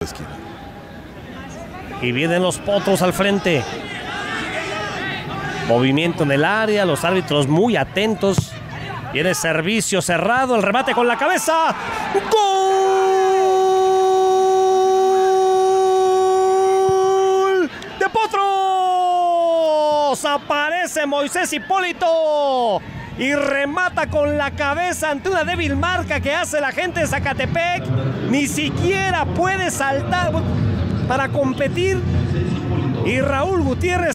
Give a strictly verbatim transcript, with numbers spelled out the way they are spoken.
esquina. Y vienen los Potros al frente. Movimiento en el área, los árbitros muy atentos. Viene servicio cerrado, el remate con la cabeza. ¡Gol de Potros! Aparece Moisés Hipólito y remata con la cabeza ante una débil marca que hace la gente de Zacatepec. Ni siquiera puede saltar para competir. Y Raúl Gutiérrez